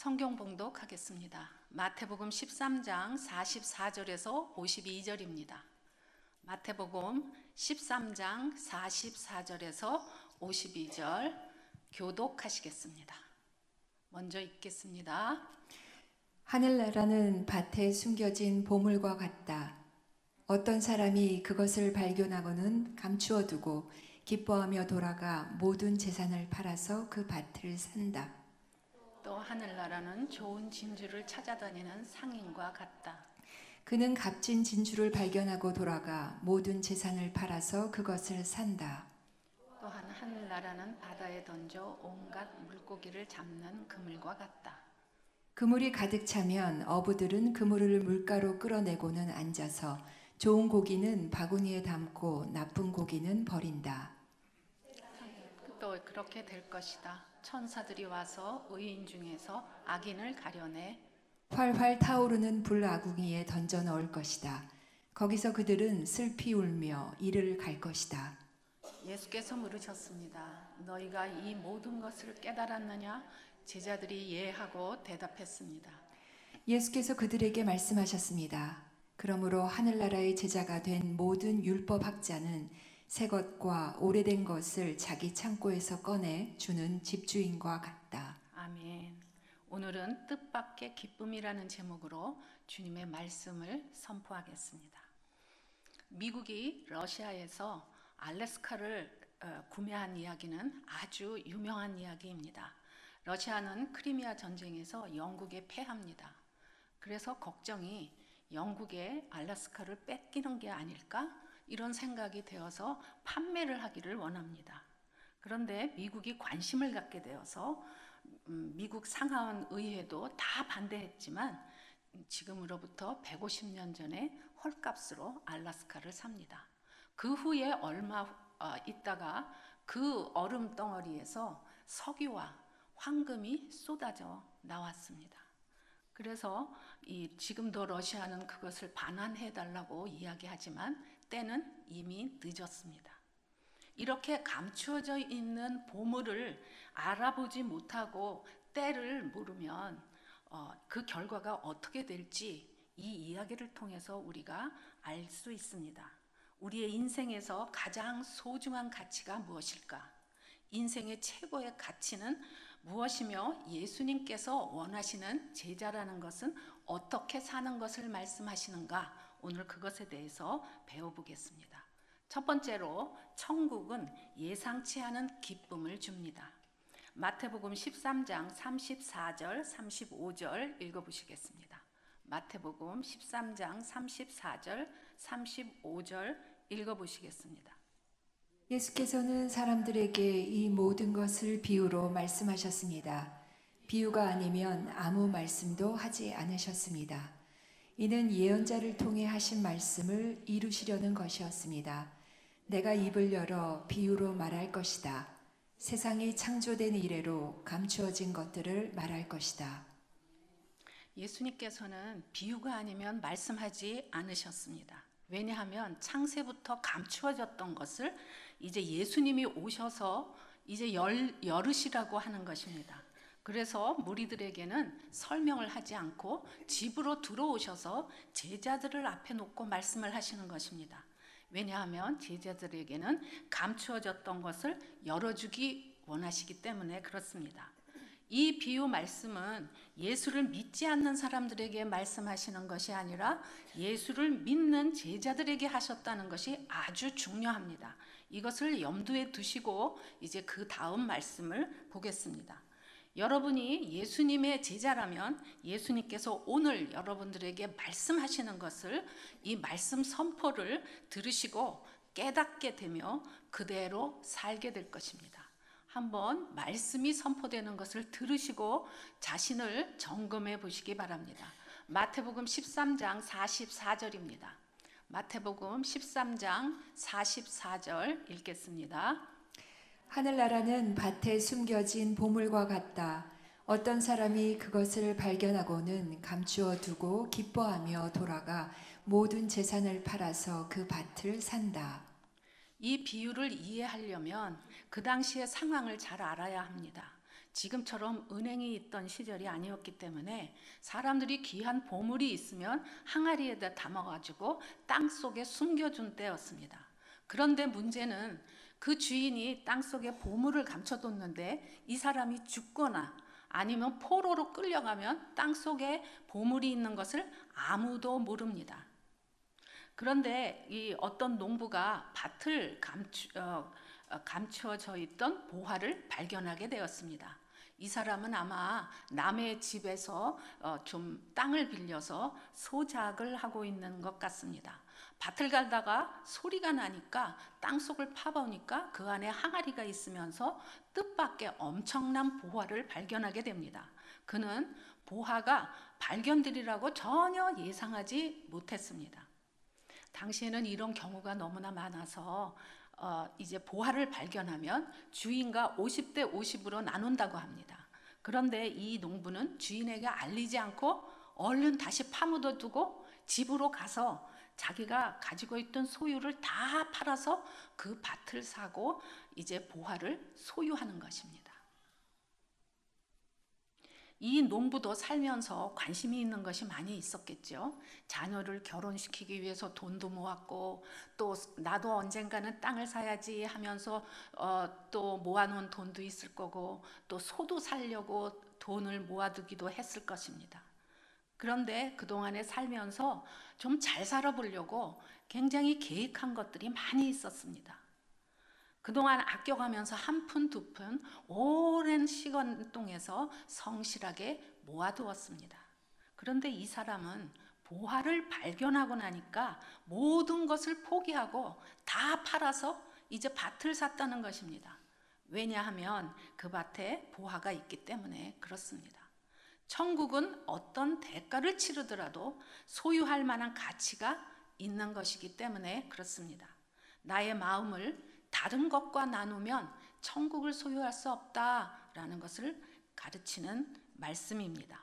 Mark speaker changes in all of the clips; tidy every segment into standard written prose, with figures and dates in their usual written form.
Speaker 1: 성경 봉독하겠습니다. 마태복음 13장 44절에서 52절입니다. 마태복음 13장 44절에서 52절 교독하시겠습니다. 먼저 읽겠습니다.
Speaker 2: 하늘나라는 밭에 숨겨진 보물과 같다. 어떤 사람이 그것을 발견하고는 감추어 두고 기뻐하며 돌아가 모든 재산을 팔아서 그 밭을 산다.
Speaker 1: 또 하늘나라는 좋은 진주를 찾아다니는 상인과 같다.
Speaker 2: 그는 값진 진주를 발견하고 돌아가 모든 재산을 팔아서 그것을 산다.
Speaker 1: 또한 하늘나라는 바다에 던져 온갖 물고기를 잡는 그물과 같다.
Speaker 2: 그물이 가득 차면 어부들은 그물을 물가로 끌어내고는 앉아서 좋은 고기는 바구니에 담고 나쁜 고기는 버린다.
Speaker 1: 또 그렇게 될 것이다. 천사들이 와서 의인 중에서 악인을 가려내
Speaker 2: 활활 타오르는 불아궁이에 던져 넣을 것이다. 거기서 그들은 슬피 울며 이를 갈 것이다.
Speaker 1: 예수께서 물으셨습니다. 너희가 이 모든 것을 깨달았느냐? 제자들이 예하고 대답했습니다.
Speaker 2: 예수께서 그들에게 말씀하셨습니다. 그러므로 하늘나라의 제자가 된 모든 율법학자는 새 것과 오래된 것을 자기 창고에서 꺼내 주는 집주인과 같다.
Speaker 1: 아멘. 오늘은 뜻밖의 기쁨이라는 제목으로 주님의 말씀을 선포하겠습니다. 미국이 러시아에서 알래스카를 구매한 이야기는 아주 유명한 이야기입니다. 러시아는 크리미아 전쟁에서 영국에 패합니다. 그래서 걱정이 영국의 알래스카를 뺏기는 게 아닐까? 이런 생각이 되어서 판매를 하기를 원합니다. 그런데 미국이 관심을 갖게 되어서 미국 상하원 의회도 다 반대했지만 지금으로부터 150년 전에 헐값으로 알래스카를 삽니다. 그 후에 얼마 있다가 그 얼음 덩어리에서 석유와 황금이 쏟아져 나왔습니다. 그래서 지금도 러시아는 그것을 반환해달라고 이야기하지만 때는 이미 늦었습니다. 이렇게 감추어져 있는 보물을 알아보지 못하고 때를 모르면 그 결과가 어떻게 될지 이 이야기를 통해서 우리가 알 수 있습니다. 우리의 인생에서 가장 소중한 가치가 무엇일까? 인생의 최고의 가치는 무엇이며 예수님께서 원하시는 제자라는 것은 어떻게 사는 것을 말씀하시는가? 오늘 그것에 대해서 배워보겠습니다. 첫 번째로 천국은 예상치 않은 기쁨을 줍니다. 마태복음 13장 34절, 35절 읽어보시겠습니다. 마태복음 13장 34절, 35절 읽어보시겠습니다.
Speaker 2: 예수께서는 사람들에게 이 모든 것을 비유로 말씀하셨습니다. 비유가 아니면 아무 말씀도 하지 않으셨습니다. 이는 예언자를 통해 하신 말씀을 이루시려는 것이었습니다. 내가 입을 열어 비유로 말할 것이다. 세상이 창조된 이래로 감추어진 것들을 말할 것이다.
Speaker 1: 예수님께서는 비유가 아니면 말씀하지 않으셨습니다. 왜냐하면 창세부터 감추어졌던 것을 이제 예수님이 오셔서 이제 열으시라고 하는 것입니다. 그래서 무리들에게는 설명을 하지 않고 집으로 들어오셔서 제자들을 앞에 놓고 말씀을 하시는 것입니다. 왜냐하면 제자들에게는 감추어졌던 것을 열어주기 원하시기 때문에 그렇습니다. 이 비유 말씀은 예수를 믿지 않는 사람들에게 말씀하시는 것이 아니라 예수를 믿는 제자들에게 하셨다는 것이 아주 중요합니다. 이것을 염두에 두시고 이제 그 다음 말씀을 보겠습니다. 여러분이 예수님의 제자라면 예수님께서 오늘 여러분들에게 말씀하시는 것을 이 말씀 선포를 들으시고 깨닫게 되며 그대로 살게 될 것입니다. 한번 말씀이 선포되는 것을 들으시고 자신을 점검해 보시기 바랍니다. 마태복음 13장 44절입니다. 마태복음 13장 44절 읽겠습니다.
Speaker 2: 하늘나라는 밭에 숨겨진 보물과 같다. 어떤 사람이 그것을 발견하고는 감추어 두고 기뻐하며 돌아가 모든 재산을 팔아서 그 밭을 산다.
Speaker 1: 이 비유를 이해하려면 그 당시의 상황을 잘 알아야 합니다. 지금처럼 은행이 있던 시절이 아니었기 때문에 사람들이 귀한 보물이 있으면 항아리에다 담아가지고 땅속에 숨겨준 때였습니다. 그런데 문제는 그 주인이 땅속에 보물을 감춰뒀는데 이 사람이 죽거나 아니면 포로로 끌려가면 땅속에 보물이 있는 것을 아무도 모릅니다. 그런데 이 어떤 농부가 밭을 감추어져 있던 보화를 발견하게 되었습니다. 이 사람은 아마 남의 집에서 좀 땅을 빌려서 소작을 하고 있는 것 같습니다. 밭을 갈다가 소리가 나니까 땅속을 파보니까 그 안에 항아리가 있으면서 뜻밖의 엄청난 보화를 발견하게 됩니다. 그는 보화가 발견되리라고 전혀 예상하지 못했습니다. 당시에는 이런 경우가 너무나 많아서 이제 보화를 발견하면 주인과 50대 50으로 나눈다고 합니다. 그런데 이 농부는 주인에게 알리지 않고 얼른 다시 파묻어 두고 집으로 가서 자기가 가지고 있던 소유를 다 팔아서 그 밭을 사고 이제 보화를 소유하는 것입니다. 이 농부도 살면서 관심이 있는 것이 많이 있었겠죠. 자녀를 결혼시키기 위해서 돈도 모았고, 또 나도 언젠가는 땅을 사야지 하면서 또 모아놓은 돈도 있을 거고, 또 소도 살려고 돈을 모아두기도 했을 것입니다. 그런데 그동안에 살면서 좀 잘 살아보려고 굉장히 계획한 것들이 많이 있었습니다. 그동안 아껴가면서 한 푼, 두 푼 오랜 시간 동에서 성실하게 모아두었습니다. 그런데 이 사람은 보화를 발견하고 나니까 모든 것을 포기하고 다 팔아서 이제 밭을 샀다는 것입니다. 왜냐하면 그 밭에 보화가 있기 때문에 그렇습니다. 천국은 어떤 대가를 치르더라도 소유할 만한 가치가 있는 것이기 때문에 그렇습니다. 나의 마음을 다른 것과 나누면 천국을 소유할 수 없다라는 것을 가르치는 말씀입니다.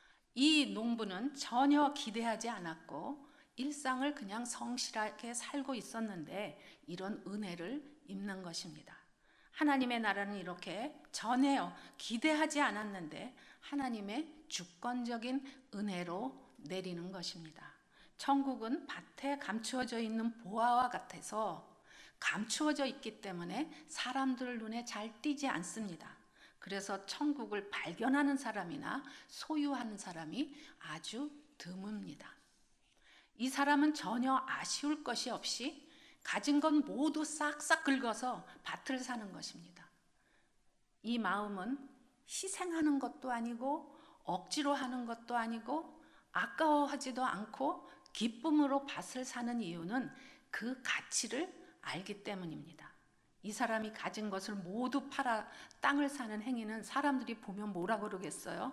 Speaker 1: 이 농부는 전혀 기대하지 않았고 일상을 그냥 성실하게 살고 있었는데 이런 은혜를 입는 것입니다. 하나님의 나라는 이렇게 전혀 기대하지 않았는데 하나님의 주권적인 은혜로 내리는 것입니다. 천국은 밭에 감추어져 있는 보화와 같아서 감추어져 있기 때문에 사람들 눈에 잘 띄지 않습니다. 그래서 천국을 발견하는 사람이나 소유하는 사람이 아주 드뭅니다. 이 사람은 전혀 아쉬울 것이 없이 가진 건 모두 싹싹 긁어서 밭을 사는 것입니다. 이 마음은 희생하는 것도 아니고 억지로 하는 것도 아니고 아까워하지도 않고 기쁨으로 밭을 사는 이유는 그 가치를 알기 때문입니다. 이 사람이 가진 것을 모두 팔아 땅을 사는 행위는 사람들이 보면 뭐라 그러겠어요?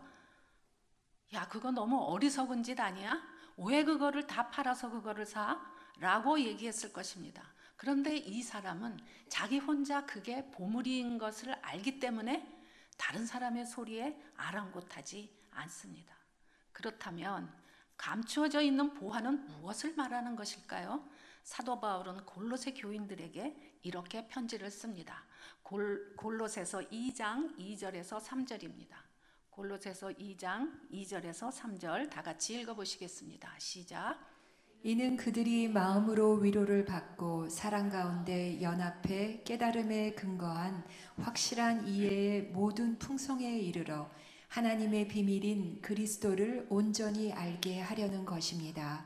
Speaker 1: 야, 그거 너무 어리석은 짓 아니야? 왜 그거를 다 팔아서 그거를 사? 라고 얘기했을 것입니다. 그런데 이 사람은 자기 혼자 그게 보물인 것을 알기 때문에 다른 사람의 소리에 아랑곳하지 않습니다. 그렇다면 감추어져 있는 보화는 무엇을 말하는 것일까요? 사도 바울은 골로새 교인들에게 이렇게 편지를 씁니다. 골로새서 2장 2절에서 3절입니다. 골로새서 2장 2절에서 3절 다 같이 읽어보시겠습니다. 시작.
Speaker 2: 이는 그들이 마음으로 위로를 받고 사랑 가운데 연합해 깨달음에 근거한 확실한 이해의 모든 풍성에 이르러 하나님의 비밀인 그리스도를 온전히 알게 하려는 것입니다.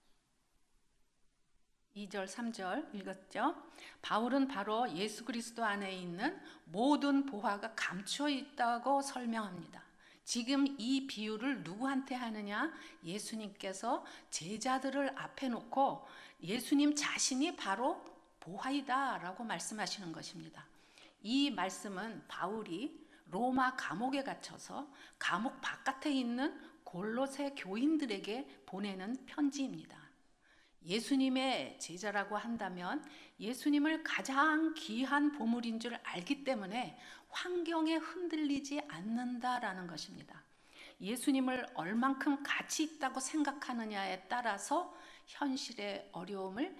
Speaker 1: 2절, 3절 읽었죠? 바울은 바로 예수 그리스도 안에 있는 모든 보화가 감추어 있다고 설명합니다. 지금 이 비유를 누구한테 하느냐? 예수님께서 제자들을 앞에 놓고 예수님 자신이 바로 보화이다 라고 말씀하시는 것입니다. 이 말씀은 바울이 로마 감옥에 갇혀서 감옥 바깥에 있는 골로새 교인들에게 보내는 편지입니다. 예수님의 제자라고 한다면 예수님을 가장 귀한 보물인 줄 알기 때문에 환경에 흔들리지 않는다라는 것입니다. 예수님을 얼만큼 가치 있다고 생각하느냐에 따라서 현실의 어려움을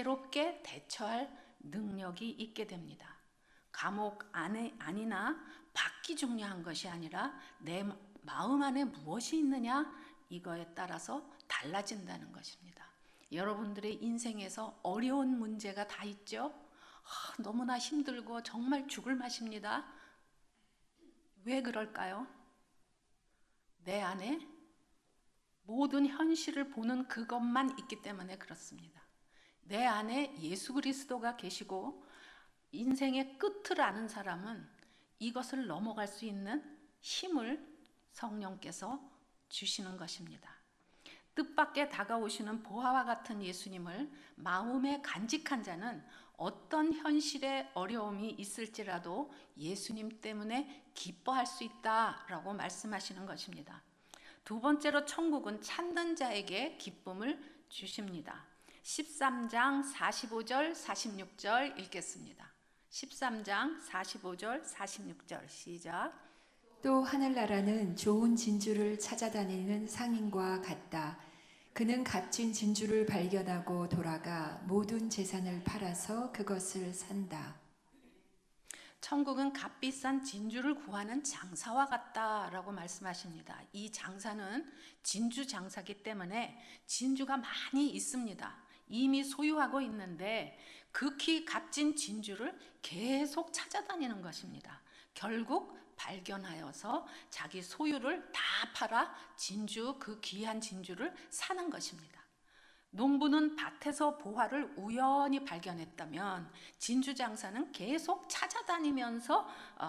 Speaker 1: 지혜롭게 대처할 능력이 있게 됩니다. 감옥 안에 아니나 밖이 중요한 것이 아니라 내 마음 안에 무엇이 있느냐, 이거에 따라서 달라진다는 것입니다. 여러분들의 인생에서 어려운 문제가 다 있죠? 너무나 힘들고 정말 죽을 맛입니다. 왜 그럴까요? 내 안에 모든 현실을 보는 그것만 있기 때문에 그렇습니다. 내 안에 예수 그리스도가 계시고 인생의 끝을 아는 사람은 이것을 넘어갈 수 있는 힘을 성령께서 주시는 것입니다. 뜻밖의 다가오시는 보화와 같은 예수님을 마음에 간직한 자는 어떤 현실의 어려움이 있을지라도 예수님 때문에 기뻐할 수 있다라고 말씀하시는 것입니다. 두 번째로 천국은 찾는 자에게 기쁨을 주십니다. 13장 45절 46절 읽겠습니다. 13장 45절 46절 시작.
Speaker 2: 또 하늘나라는 좋은 진주를 찾아다니는 상인과 같다. 그는 값진 진주를 발견하고 돌아가 모든 재산을 팔아서 그것을 산다.
Speaker 1: 천국은 값비싼 진주를 구하는 장사와 같다라고 말씀하십니다. 이 장사는 진주 장사기 때문에 진주가 많이 있습니다. 이미 소유하고 있는데 극히 값진 진주를 계속 찾아다니는 것입니다. 결국 발견하여서 자기 소유를 다 팔아 진주, 그 귀한 진주를 사는 것입니다. 농부는 밭에서 보화를 우연히 발견했다면 진주 장사는 계속 찾아다니면서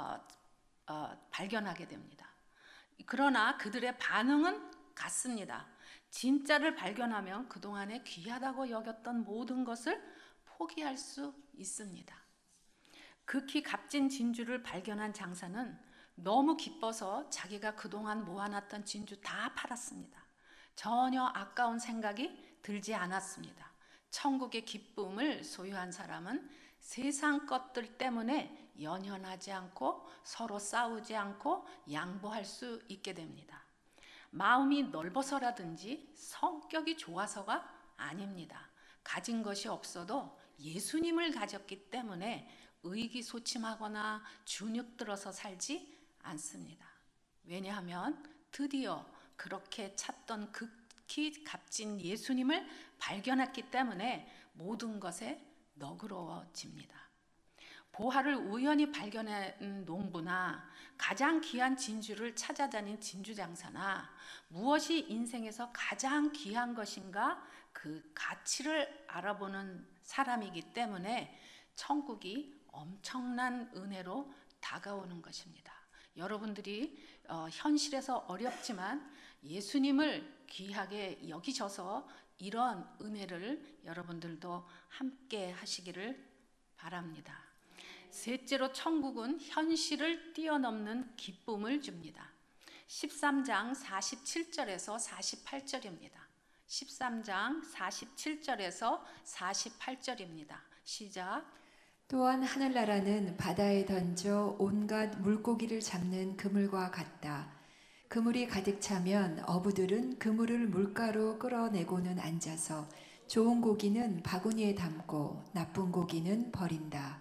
Speaker 1: 발견하게 됩니다. 그러나 그들의 반응은 같습니다. 진짜를 발견하면 그동안에 귀하다고 여겼던 모든 것을 포기할 수 있습니다. 극히 값진 진주를 발견한 장사는 너무 기뻐서 자기가 그동안 모아놨던 진주 다 팔았습니다. 전혀 아까운 생각이 들지 않았습니다. 천국의 기쁨을 소유한 사람은 세상 것들 때문에 연연하지 않고 서로 싸우지 않고 양보할 수 있게 됩니다. 마음이 넓어서라든지 성격이 좋아서가 아닙니다. 가진 것이 없어도 예수님을 가졌기 때문에 의기소침하거나 주눅들어서 살지 않습니다. 왜냐하면 드디어 그렇게 찾던 극히 값진 예수님을 발견했기 때문에 모든 것에 너그러워집니다. 보화를 우연히 발견한 농부나 가장 귀한 진주를 찾아다닌 진주장사나 무엇이 인생에서 가장 귀한 것인가 그 가치를 알아보는 사람이기 때문에 천국이 엄청난 은혜로 다가오는 것입니다. 여러분들이 현실에서 어렵지만 예수님을 귀하게 여기셔서 이런 은혜를 여러분들도 함께 하시기를 바랍니다. 셋째로 천국은 현실을 뛰어넘는 기쁨을 줍니다. 13장 47절에서 48절입니다. 13장 47절에서 48절입니다. 시작.
Speaker 2: 또한 하늘나라는 바다에 던져 온갖 물고기를 잡는 그물과 같다. 그물이 가득 차면 어부들은 그물을 물가로 끌어내고는 앉아서 좋은 고기는 바구니에 담고 나쁜 고기는 버린다.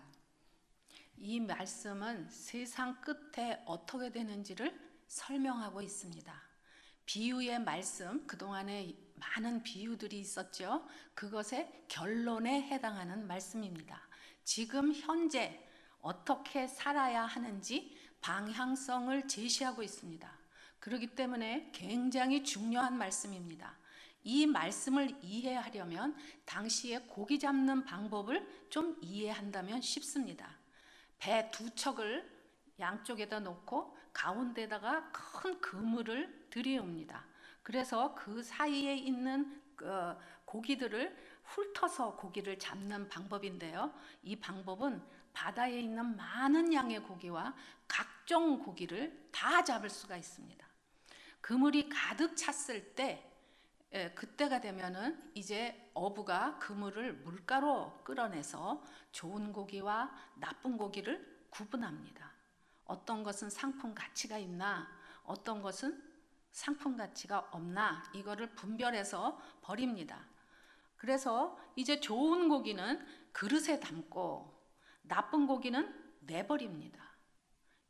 Speaker 1: 이 말씀은 세상 끝에 어떻게 되는지를 설명하고 있습니다. 비유의 말씀, 그동안에 많은 비유들이 있었죠. 그것의 결론에 해당하는 말씀입니다. 지금 현재 어떻게 살아야 하는지 방향성을 제시하고 있습니다. 그렇기 때문에 굉장히 중요한 말씀입니다. 이 말씀을 이해하려면 당시에 고기 잡는 방법을 좀 이해한다면 쉽습니다. 배 두 척을 양쪽에다 놓고 가운데다가 큰 그물을 들이옵니다. 그래서 그 사이에 있는 고기들을 훑어서 고기를 잡는 방법인데요. 이 방법은 바다에 있는 많은 양의 고기와 각종 고기를 다 잡을 수가 있습니다. 그물이 가득 찼을 때 그때가 되면은 이제 어부가 그물을 물가로 끌어내서 좋은 고기와 나쁜 고기를 구분합니다. 어떤 것은 상품 가치가 있나, 어떤 것은 상품 가치가 없나, 이거를 분별해서 버립니다. 그래서 이제 좋은 고기는 그릇에 담고 나쁜 고기는 내버립니다.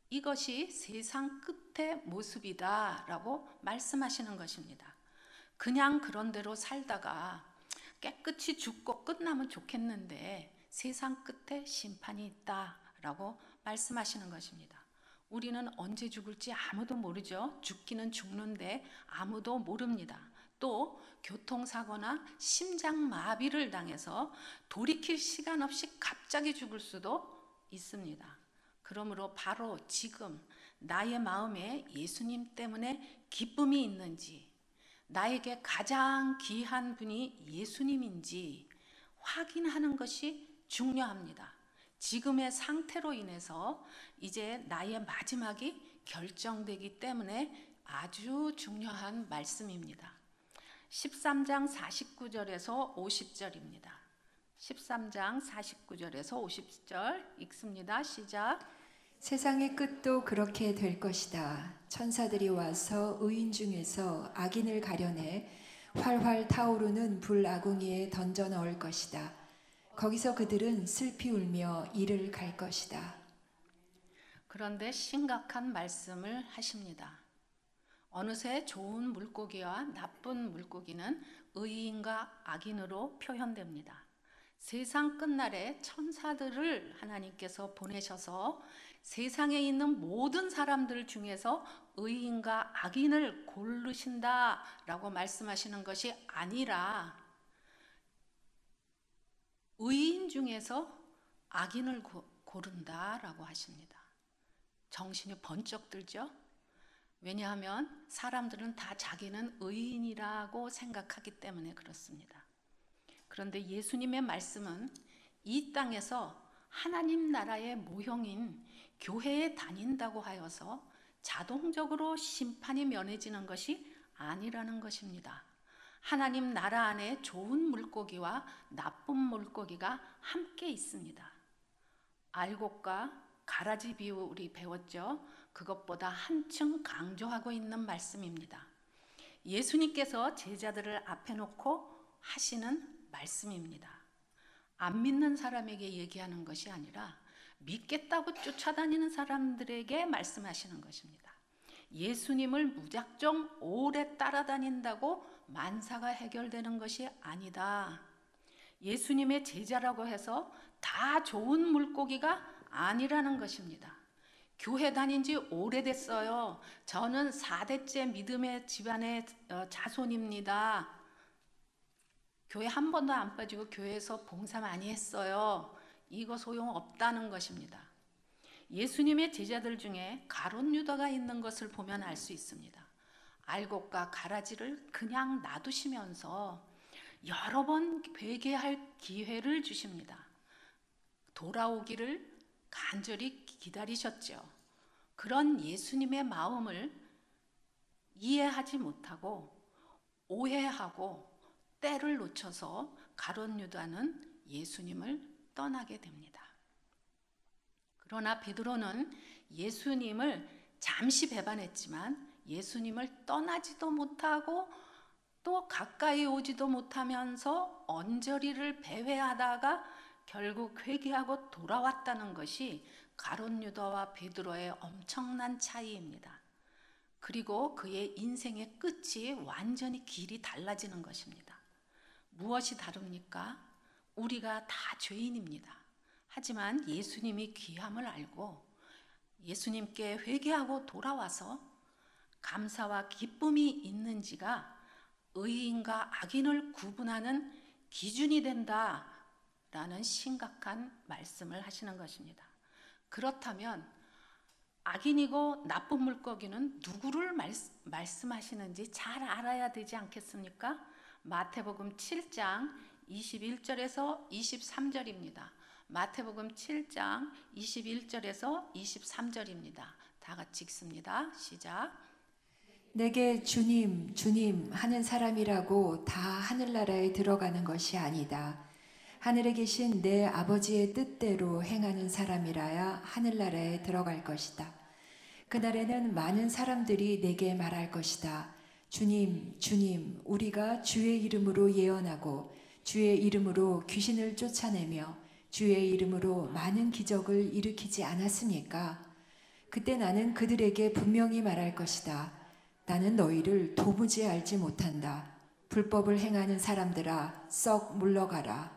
Speaker 1: 이것이 세상 끝의 모습이다라고 말씀하시는 것입니다. 그냥 그런 대로 살다가 깨끗이 죽고 끝나면 좋겠는데 세상 끝에 심판이 있다라고 말씀하시는 것입니다. 우리는 언제 죽을지 아무도 모르죠. 죽기는 죽는데 아무도 모릅니다. 또 교통사고나 심장마비를 당해서 돌이킬 시간 없이 갑자기 죽을 수도 있습니다. 그러므로 바로 지금 나의 마음에 예수님 때문에 기쁨이 있는지, 나에게 가장 귀한 분이 예수님인지 확인하는 것이 중요합니다. 지금의 상태로 인해서 이제 나의 마지막이 결정되기 때문에 아주 중요한 말씀입니다. 13장 49절에서 50절입니다. 13장 49절에서 50절 읽습니다. 시작.
Speaker 2: 세상의 끝도 그렇게 될 것이다. 천사들이 와서 의인 중에서 악인을 가려내 활활 타오르는 불아궁이에 던져 넣을 것이다. 거기서 그들은 슬피 울며 이를 갈 것이다.
Speaker 1: 그런데 심각한 말씀을 하십니다. 어느새 좋은 물고기와 나쁜 물고기는 의인과 악인으로 표현됩니다. 세상 끝날에 천사들을 하나님께서 보내셔서 세상에 있는 모든 사람들 중에서 의인과 악인을 고르신다라고 말씀하시는 것이 아니라 의인 중에서 악인을 고른다라고 하십니다. 정신이 번쩍 들죠? 왜냐하면 사람들은 다 자기는 의인이라고 생각하기 때문에 그렇습니다. 그런데 예수님의 말씀은 이 땅에서 하나님 나라의 모형인 교회에 다닌다고 하여서 자동적으로 심판이 면해지는 것이 아니라는 것입니다. 하나님 나라 안에 좋은 물고기와 나쁜 물고기가 함께 있습니다. 알곡과 가라지 비유 우리 배웠죠? 그것보다 한층 강조하고 있는 말씀입니다. 예수님께서 제자들을 앞에 놓고 하시는 말씀입니다. 안 믿는 사람에게 얘기하는 것이 아니라 믿겠다고 쫓아다니는 사람들에게 말씀하시는 것입니다. 예수님을 무작정 오래 따라다닌다고 만사가 해결되는 것이 아니다. 예수님의 제자라고 해서 다 좋은 물고기가 아니라는 것입니다. 교회 다닌 지 오래됐어요. 저는 4대째 믿음의 집안의 자손입니다. 교회 한 번도 안 빠지고 교회에서 봉사 많이 했어요. 이거 소용없다는 것입니다. 예수님의 제자들 중에 가룟 유다가 있는 것을 보면 알 수 있습니다. 알곡과 가라지를 그냥 놔두시면서 여러 번 회개할 기회를 주십니다. 돌아오기를 간절히 기다리셨죠. 그런 예수님의 마음을 이해하지 못하고 오해하고 때를 놓쳐서 가룟 유다는 예수님을 떠나게 됩니다. 그러나 베드로는 예수님을 잠시 배반했지만 예수님을 떠나지도 못하고 또 가까이 오지도 못하면서 언저리를 배회하다가 결국 회개하고 돌아왔다는 것이 가룟 유다와 베드로의 엄청난 차이입니다. 그리고 그의 인생의 끝이 완전히 길이 달라지는 것입니다. 무엇이 다릅니까? 우리가 다 죄인입니다. 하지만 예수님이 귀함을 알고 예수님께 회개하고 돌아와서 감사와 기쁨이 있는지가 의인과 악인을 구분하는 기준이 된다라는 심각한 말씀을 하시는 것입니다. 그렇다면 악인이고 나쁜 물고기는 누구를 말씀하시는지 잘 알아야 되지 않겠습니까? 마태복음 7장 21절에서 23절입니다. 마태복음 7장 21절에서 23절입니다. 다 같이 읽습니다. 시작.
Speaker 2: 내게 주님, 주님 하는 사람이라고 다 하늘나라에 들어가는 것이 아니다. 하늘에 계신 내 아버지의 뜻대로 행하는 사람이라야 하늘나라에 들어갈 것이다. 그날에는 많은 사람들이 내게 말할 것이다. 주님, 주님, 우리가 주의 이름으로 예언하고 주의 이름으로 귀신을 쫓아내며 주의 이름으로 많은 기적을 일으키지 않았습니까? 그때 나는 그들에게 분명히 말할 것이다. 나는 너희를 도무지 알지 못한다. 불법을 행하는 사람들아, 썩 물러가라.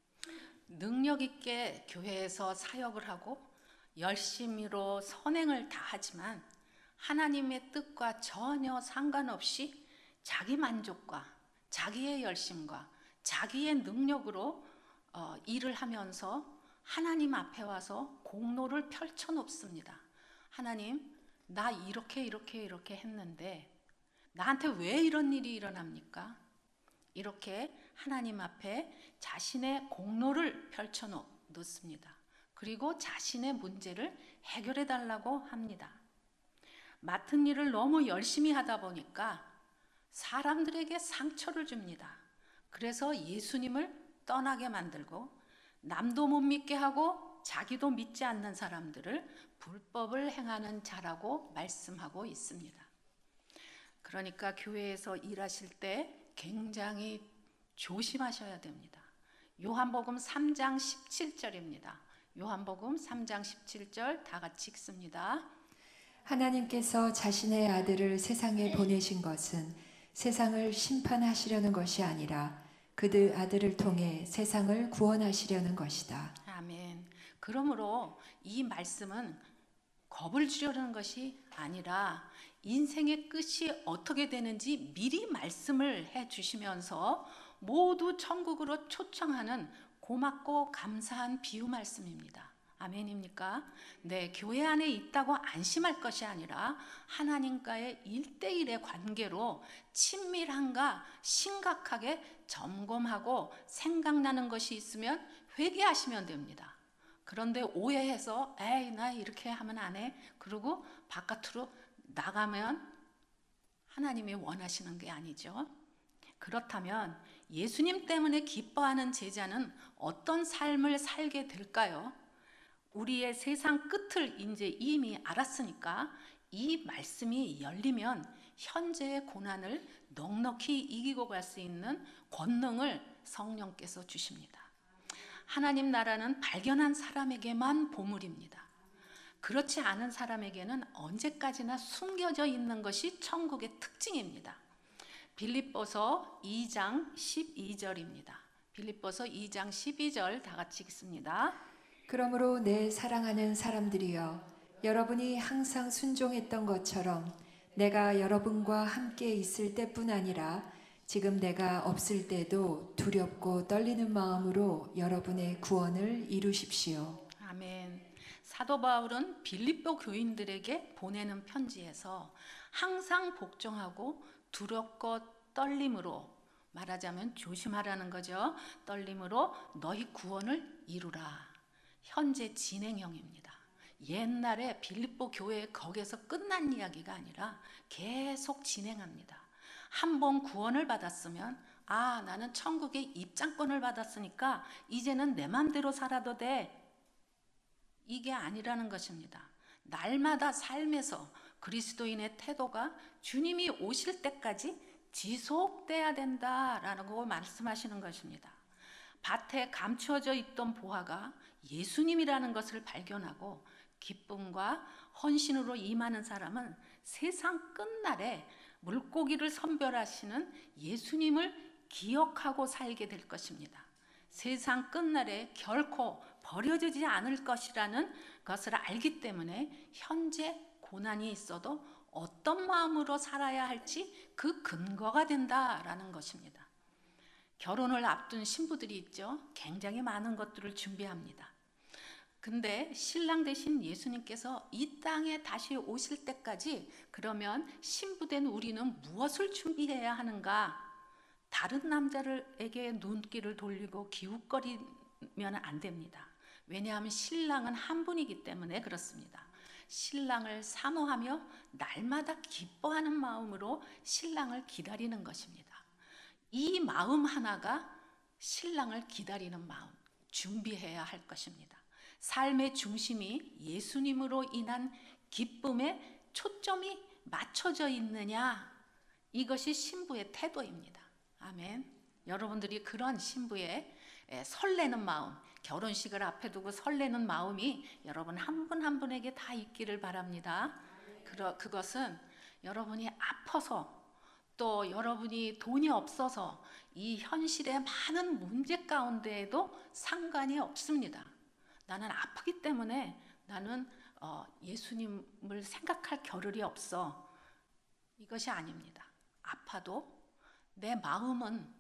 Speaker 1: 능력 있게 교회에서 사역을 하고 열심히로 선행을 다하지만 하나님의 뜻과 전혀 상관없이 자기 만족과 자기의 열심과 자기의 능력으로 일을 하면서 하나님 앞에 와서 공로를 펼쳐놓습니다. 하나님, 나 이렇게 했는데 나한테 왜 이런 일이 일어납니까? 이렇게 하나님 앞에 자신의 공로를 펼쳐놓습니다. 그리고 자신의 문제를 해결해 달라고 합니다. 맡은 일을 너무 열심히 하다 보니까 사람들에게 상처를 줍니다. 그래서 예수님을 떠나게 만들고 남도 못 믿게 하고 자기도 믿지 않는 사람들을 불법을 행하는 자라고 말씀하고 있습니다. 그러니까 교회에서 일하실 때 굉장히 조심하셔야 됩니다. 요한복음 3장 17절입니다. 요한복음 3장 17절 다 같이 읽습니다.
Speaker 2: 하나님께서 자신의 아들을 세상에 보내신 것은 세상을 심판하시려는 것이 아니라 그들 아들을 통해 세상을 구원하시려는 것이다.
Speaker 1: 아멘. 그러므로 이 말씀은 겁을 주려는 것이 아니라 인생의 끝이 어떻게 되는지 미리 말씀을 해 주시면서 모두 천국으로 초청하는 고맙고 감사한 비유 말씀입니다. 아멘입니까? 네, 교회 안에 있다고 안심할 것이 아니라 하나님과의 1대1의 관계로 친밀한가 심각하게 점검하고 생각나는 것이 있으면 회개하시면 됩니다. 그런데 오해해서 에이 나 이렇게 하면 안 해. 그리고 바깥으로 나가면 하나님이 원하시는 게 아니죠. 그렇다면 예수님 때문에 기뻐하는 제자는 어떤 삶을 살게 될까요? 우리의 세상 끝을 이제 이미 알았으니까 이 말씀이 열리면 현재의 고난을 넉넉히 이기고 갈 수 있는 권능을 성령께서 주십니다. 하나님 나라는 발견한 사람에게만 보물입니다. 그렇지 않은 사람에게는 언제까지나 숨겨져 있는 것이 천국의 특징입니다. 빌립보서 2장 12절입니다. 빌립보서 2장 12절 다 같이 읽습니다.
Speaker 2: 그러므로 내 사랑하는 사람들이여, 여러분이 항상 순종했던 것처럼 내가 여러분과 함께 있을 때뿐 아니라 지금 내가 없을 때도 두렵고 떨리는 마음으로 여러분의 구원을 이루십시오.
Speaker 1: 아멘. 사도 바울은 빌립보 교인들에게 보내는 편지에서 항상 복종하고 두렵고 떨림으로, 말하자면 조심하라는 거죠. 떨림으로 너희 구원을 이루라. 현재 진행형입니다. 옛날에 빌립보 교회 거기에서 끝난 이야기가 아니라 계속 진행합니다. 한 번 구원을 받았으면 나는 천국의 입장권을 받았으니까 이제는 내 맘대로 살아도 돼. 이게 아니라는 것입니다. 날마다 삶에서 그리스도인의 태도가 주님이 오실 때까지 지속돼야 된다라고 말씀하시는 것입니다. 밭에 감추어져 있던 보화가 예수님이라는 것을 발견하고 기쁨과 헌신으로 임하는 사람은 세상 끝날에 물고기를 선별하시는 예수님을 기억하고 살게 될 것입니다. 세상 끝날에 결코 버려지지 않을 것이라는 것을 알기 때문에 현재 고난이 있어도 어떤 마음으로 살아야 할지 그 근거가 된다라는 것입니다. 결혼을 앞둔 신부들이 있죠. 굉장히 많은 것들을 준비합니다. 근데 신랑 되신 예수님께서 이 땅에 다시 오실 때까지 그러면 신부된 우리는 무엇을 준비해야 하는가? 다른 남자들에게 눈길을 돌리고 기웃거리면 안 됩니다. 왜냐하면 신랑은 한 분이기 때문에 그렇습니다. 신랑을 사모하며 날마다 기뻐하는 마음으로 신랑을 기다리는 것입니다. 이 마음 하나가 신랑을 기다리는 마음, 준비해야 할 것입니다. 삶의 중심이 예수님으로 인한 기쁨에 초점이 맞춰져 있느냐, 이것이 신부의 태도입니다. 아멘. 여러분들이 그런 신부의 설레는 마음, 결혼식을 앞에 두고 설레는 마음이 여러분 한 분 한 분에게 다 있기를 바랍니다. 그것은 여러분이 아파서 또 여러분이 돈이 없어서 이 현실의 많은 문제 가운데에도 상관이 없습니다. 나는 아프기 때문에 나는 예수님을 생각할 겨를이 없어. 이것이 아닙니다. 아파도 내 마음은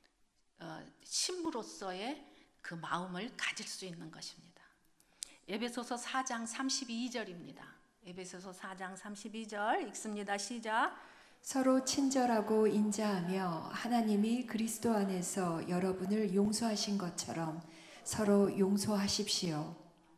Speaker 1: 신부로서의 그 마음을 가질 수 있는 것입니다. 에베소서 4장 32절입니다. 에베소서 4장 32절 읽습니다. 시작.
Speaker 2: 서로 친절하고 인자하며 하나님이 그리스도 안에서 여러분을 용서하신 것처럼 서로 용서하십시오.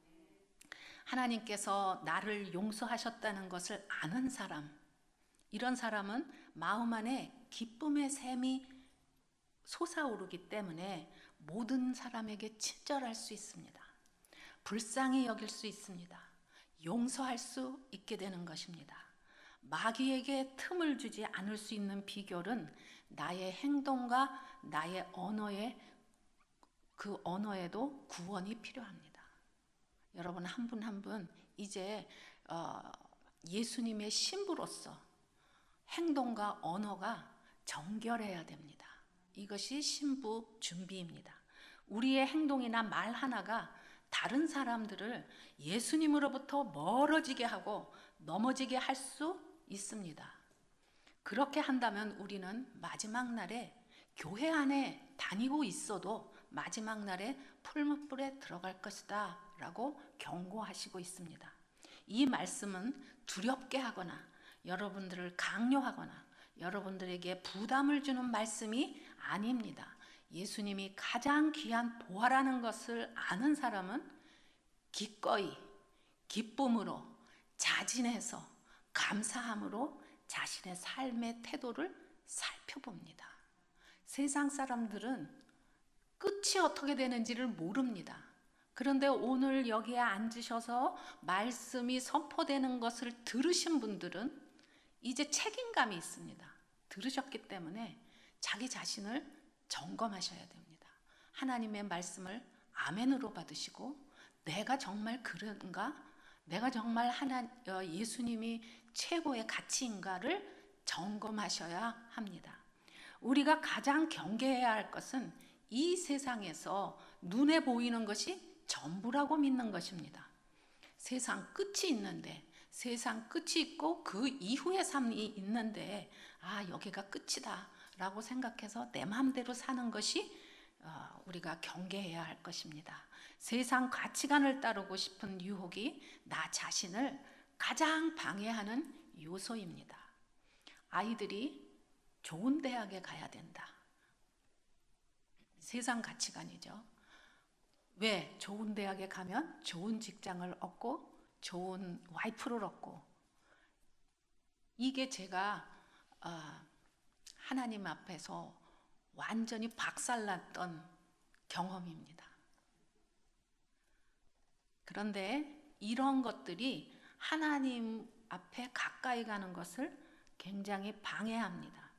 Speaker 1: 하나님께서 나를 용서하셨다는 것을 아는 사람, 이런 사람은 마음 안에 기쁨의 샘이 솟아오르기 때문에 모든 사람에게 친절할 수 있습니다. 불쌍히 여길 수 있습니다. 용서할 수 있게 되는 것입니다. 마귀에게 틈을 주지 않을 수 있는 비결은 나의 행동과 나의 그 언어에도 구원이 필요합니다. 여러분 한 분 한 분 이제 예수님의 신부로서 행동과 언어가 정결해야 됩니다. 이것이 신부 준비입니다. 우리의 행동이나 말 하나가 다른 사람들을 예수님으로부터 멀어지게 하고 넘어지게 할 수 있습니다. 그렇게 한다면 우리는 마지막 날에 교회 안에 다니고 있어도 마지막 날에 풀무불에 들어갈 것이다 라고 경고하시고 있습니다. 이 말씀은 두렵게 하거나 여러분들을 강요하거나 여러분들에게 부담을 주는 말씀이 아닙니다. 예수님이 가장 귀한 보화라는 것을 아는 사람은 기꺼이 기쁨으로 자진해서 감사함으로 자신의 삶의 태도를 살펴봅니다. 세상 사람들은 끝이 어떻게 되는지를 모릅니다. 그런데 오늘 여기에 앉으셔서 말씀이 선포되는 것을 들으신 분들은 이제 책임감이 있습니다. 들으셨기 때문에 자기 자신을 점검하셔야 됩니다. 하나님의 말씀을 아멘으로 받으시고 내가 정말 그런가? 내가 정말 예수님이 최고의 가치인가를 점검하셔야 합니다. 우리가 가장 경계해야 할 것은 이 세상에서 눈에 보이는 것이 전부라고 믿는 것입니다. 세상 끝이 있는데 세상 끝이 있고 그 이후의 삶이 있는데 여기가 끝이다 라고 생각해서 내 마음대로 사는 것이 우리가 경계해야 할 것입니다. 세상 가치관을 따르고 싶은 유혹이 나 자신을 가장 방해하는 요소입니다. 아이들이 좋은 대학에 가야 된다. 세상 가치관이죠. 왜? 좋은 대학에 가면 좋은 직장을 얻고 좋은 와이프를 얻고, 이게 제가 하나님 앞에서 완전히 박살났던 경험입니다. 그런데 이런 것들이 하나님 앞에 가까이 가는 것을 굉장히 방해합니다.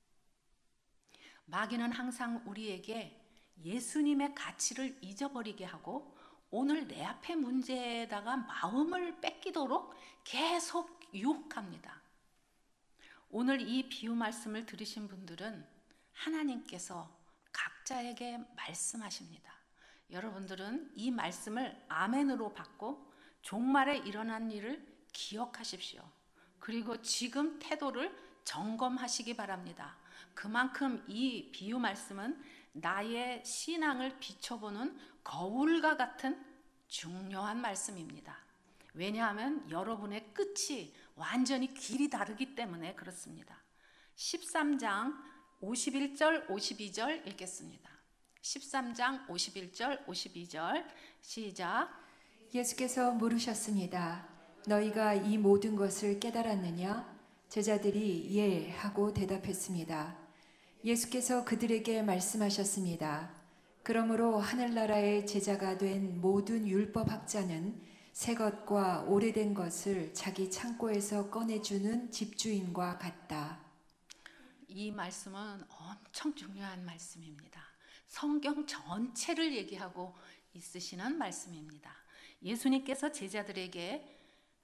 Speaker 1: 마귀는 항상 우리에게 예수님의 가치를 잊어버리게 하고 오늘 내 앞의 문제에다가 마음을 뺏기도록 계속 유혹합니다. 오늘 이 비유 말씀을 들으신 분들은 하나님께서 각자에게 말씀하십니다. 여러분들은 이 말씀을 아멘으로 받고 종말에 일어난 일을 기억하십시오. 그리고 지금 태도를 점검하시기 바랍니다. 그만큼 이 비유 말씀은 나의 신앙을 비춰보는 거울과 같은 중요한 말씀입니다. 왜냐하면 여러분의 끝이 완전히 길이 다르기 때문에 그렇습니다. 13장 51절 52절 읽겠습니다. 13장 51절 52절 시작.
Speaker 2: 예수께서 물으셨습니다. 너희가 이 모든 것을 깨달았느냐? 제자들이 예 하고 대답했습니다. 예수께서 그들에게 말씀하셨습니다. 그러므로 하늘나라의 제자가 된 모든 율법학자는 새 것과 오래된 것을 자기 창고에서 꺼내주는 집주인과 같다.
Speaker 1: 이 말씀은 엄청 중요한 말씀입니다. 성경 전체를 얘기하고 있으시는 말씀입니다. 예수님께서 제자들에게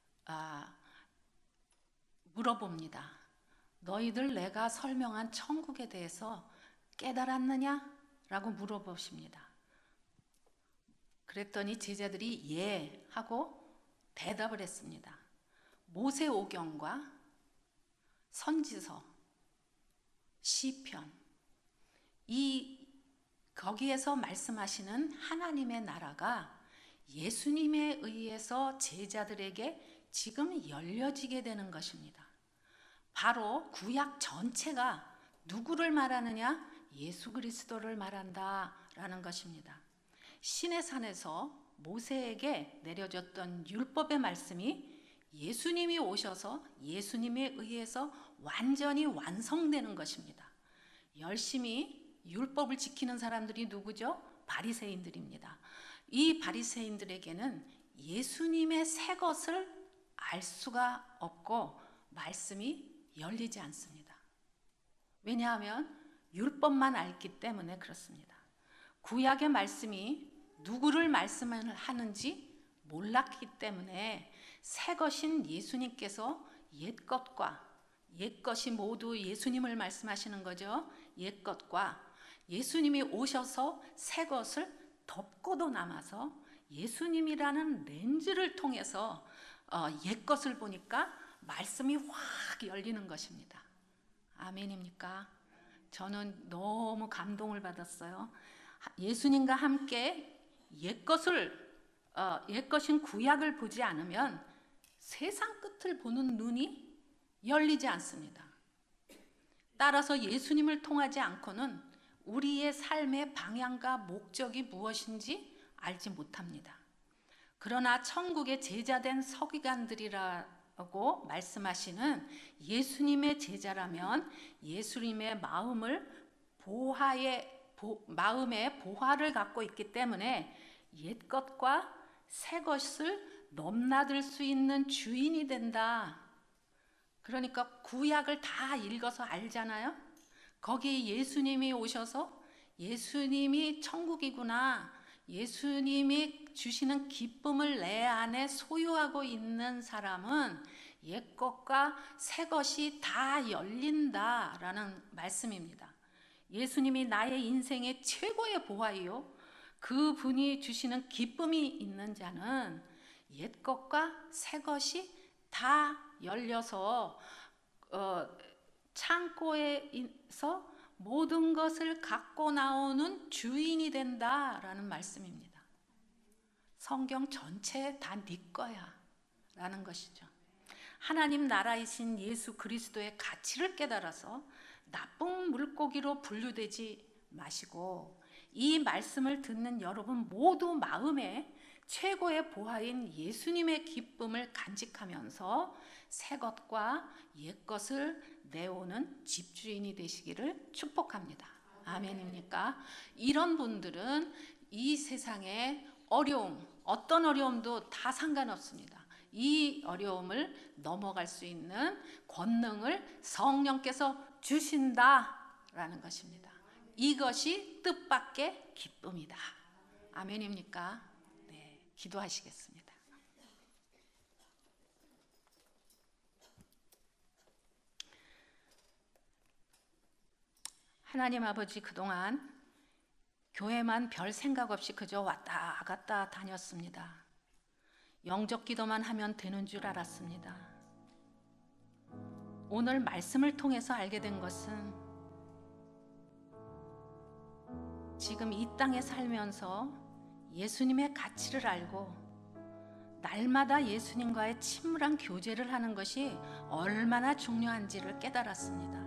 Speaker 1: 물어봅니다. 너희들 내가 설명한 천국에 대해서 깨달았느냐? 라고 물어보십니다. 그랬더니 제자들이 예 하고 대답을 했습니다. 모세오경과 선지서, 시편, 거기에서 말씀하시는 하나님의 나라가 예수님에 의해서 제자들에게 지금 열려지게 되는 것입니다. 바로 구약 전체가 누구를 말하느냐? 예수 그리스도를 말한다라는 것입니다. 시내산에서 모세에게 내려졌던 율법의 말씀이 예수님이 오셔서 예수님에 의해서 완전히 완성되는 것입니다. 열심히 율법을 지키는 사람들이 누구죠? 바리새인들입니다. 이 바리새인들에게는 예수님의 새 것을 알 수가 없고 말씀이 열리지 않습니다. 왜냐하면 율법만 알기 때문에 그렇습니다. 구약의 말씀이 누구를 말씀하는지 몰랐기 때문에 새 것인 예수님께서 옛것이 모두 예수님을 말씀하시는 거죠. 옛것과 예수님이 오셔서 새 것을 덮고도 남아서 예수님이라는 렌즈를 통해서 옛것을 보니까 말씀이 확 열리는 것입니다. 아멘입니까? 저는 너무 감동을 받았어요. 예수님과 함께 옛것인 구약을 보지 않으면 세상 끝을 보는 눈이 열리지 않습니다. 따라서 예수님을 통하지 않고는 우리의 삶의 방향과 목적이 무엇인지 알지 못합니다. 그러나 천국의 제자된 서기관들이라고 말씀하시는 예수님의 제자라면 예수님의 마음에 보화를 갖고 있기 때문에 옛것과 새것을 넘나들 수 있는 주인이 된다. 그러니까 구약을 다 읽어서 알잖아요. 거기에 예수님이 오셔서 예수님이 천국이구나, 예수님이 주시는 기쁨을 내 안에 소유하고 있는 사람은 옛것과 새것이 다 열린다라는 말씀입니다. 예수님이 나의 인생의 최고의 보화이요, 그분이 주시는 기쁨이 있는 자는 옛것과 새것이 다 열려서 창고에서 모든 것을 갖고 나오는 주인이 된다라는 말씀입니다. 성경 전체 다 네 거야 라는 것이죠. 하나님 나라이신 예수 그리스도의 가치를 깨달아서 나쁜 물고기로 분류되지 마시고 이 말씀을 듣는 여러분 모두 마음에 최고의 보화인 예수님의 기쁨을 간직하면서 새 것과 옛 것을 내오는 집주인이 되시기를 축복합니다. 아멘입니까? 이런 분들은 이 세상의 어려움, 어떤 어려움도 다 상관없습니다. 이 어려움을 넘어갈 수 있는 권능을 성령께서 주신다라는 것입니다. 이것이 뜻밖의 기쁨이다. 아멘입니까? 네, 기도하시겠습니다. 하나님 아버지, 그동안 교회만 별 생각 없이 그저 왔다 갔다 다녔습니다. 영적 기도만 하면 되는 줄 알았습니다. 오늘 말씀을 통해서 알게 된 것은 지금 이 땅에 살면서 예수님의 가치를 알고 날마다 예수님과의 친밀한 교제를 하는 것이 얼마나 중요한지를 깨달았습니다.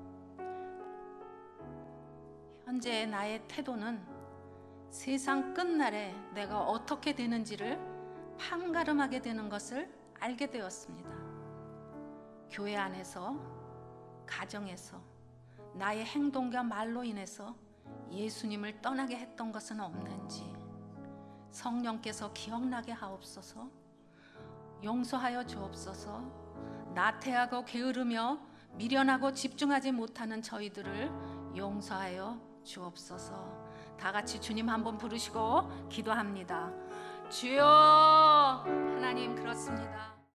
Speaker 1: 현재 나의 태도는 세상 끝날에 내가 어떻게 되는지를 판가름하게 되는 것을 알게 되었습니다. 교회 안에서, 가정에서 나의 행동과 말로 인해서 예수님을 떠나게 했던 것은 없는지 성령께서 기억나게 하옵소서. 용서하여 주옵소서. 나태하고 게으르며 미련하고 집중하지 못하는 저희들을 용서하여 주옵소서. 다 같이 주님 한번 부르시고 기도합니다. 주여, 하나님 그렇습니다.